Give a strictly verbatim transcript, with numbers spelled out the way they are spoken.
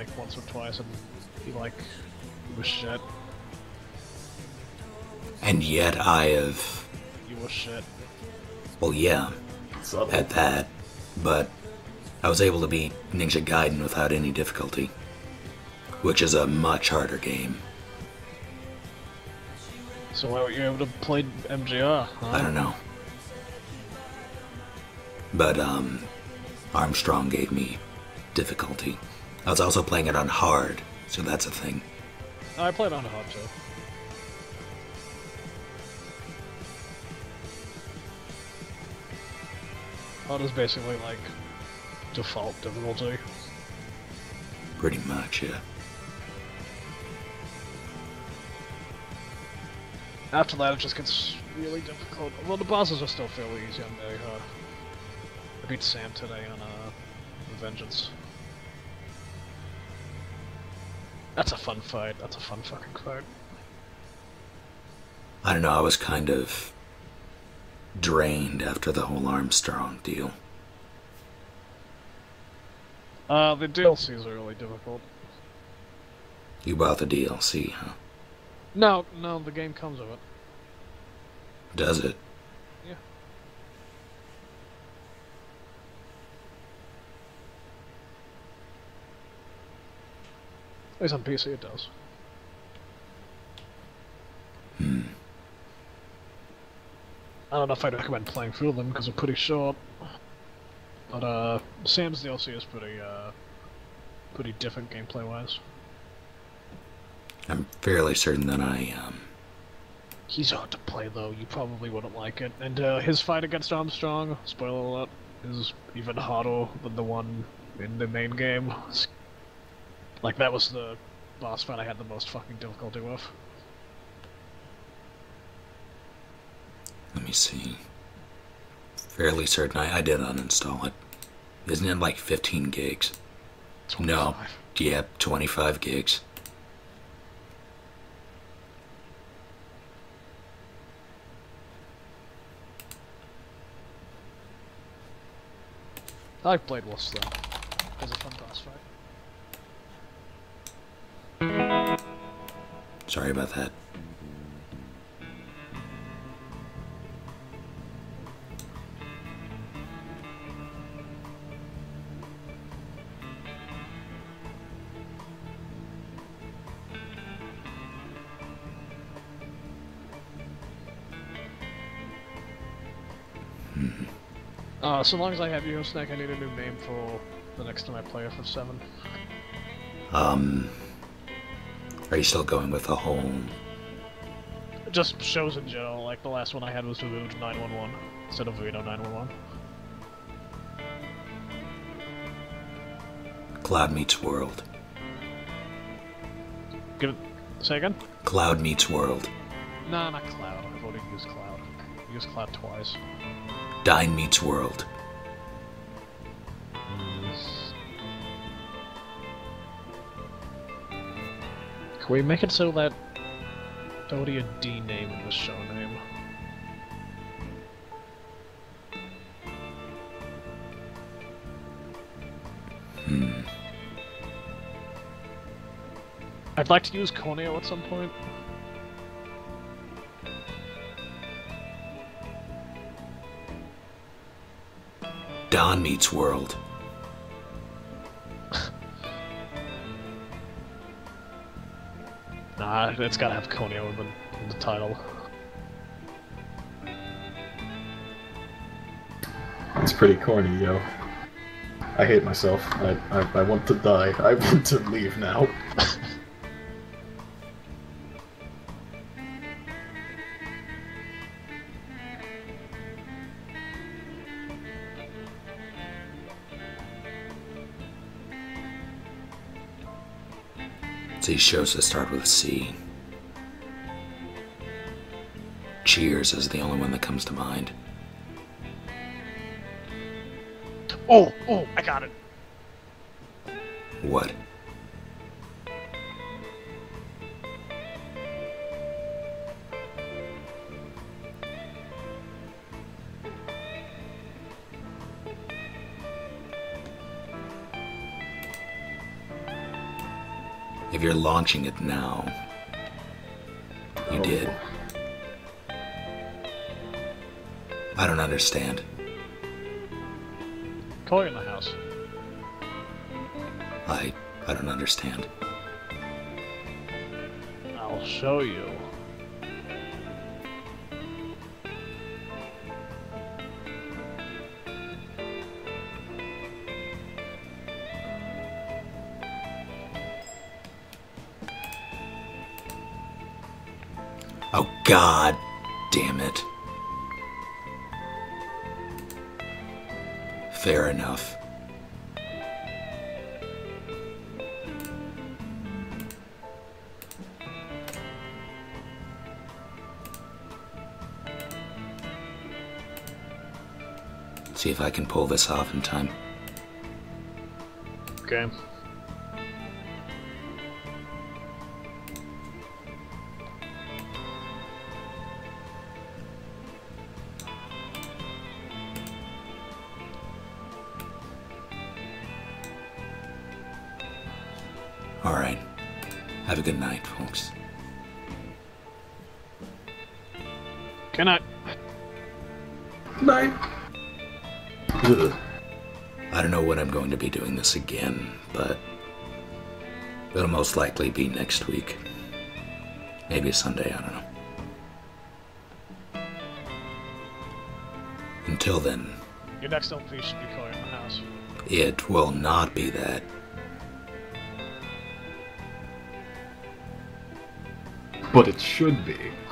like once or twice, and he like he was shit. And yet I have... You was shit. Well, yeah, Subtle. at that, but I was able to beat Ninja Gaiden without any difficulty, which is a much harder game. So why weren't you able to play M G R? Huh? I don't know. But, um, Armstrong gave me difficulty. I was also playing it on hard, so that's a thing. I played on hard too. Hard is basically like default difficulty. Pretty much, yeah. After that, it just gets really difficult. Well, the bosses are still fairly easy on very hard. I beat Sam today on uh, Vengeance. That's a fun fight. That's a fun fucking fight. I don't know, I was kind of drained after the whole Armstrong deal. Uh, the D L Cs are really difficult. You bought the D L C, huh? No, no, the game comes with it. Does it? Yeah. At least on P C it does. Hmm. I don't know if I'd recommend playing through them because they're pretty short. But uh, Sam's D L C is pretty uh, pretty different gameplay-wise. I'm fairly certain that I, um... He's hard to play though. You probably wouldn't like it. And uh, his fight against Armstrong, spoiler alert, is even harder than the one in the main game. Like that was the boss fight I had the most fucking difficulty with. Let me see. Fairly certain I, I did uninstall it. Isn't it like fifteen gigs? No. twenty-five. Yep, twenty-five gigs. I like Blade Wolf's though. It's a fun boss fight. Sorry about that. Hmm. Uh, so long as I have you, Snack, I need a new name for the next time I play F F seven. Um... Are you still going with the whole... Just shows in general, like the last one I had was Voodoo nine one one instead of Voodoo nine one one. Cloud meets World? Give it... Say again? Cloud meets World. Nah, not Cloud. I've already used Cloud. I used Cloud twice. Dine meets World. Can we make it so that there would be a D name in the show name? Hmm. I'd like to use Corneo at some point. Dawn meets World. Nah, it's gotta have Corneo in the, in the title. It's pretty corny, yo. I hate myself. I, I, I want to die. I want to leave now. These shows that start with C. Cheers is the only one that comes to mind. Oh, oh, I got it. What? If you're launching it now, you Oh. did. I don't understand. Chloe in the house. I I don't understand. I'll show you. Oh, God damn it. Fair enough. See if I can pull this off in time. Okay. All right. Have a good night, folks. Good night. Night. Ugh. I don't know when I'm going to be doing this again, but it'll most likely be next week. Maybe a Sunday, I don't know. Until then, Your next L P should be Chloe in the house. it will not be that. But it should be.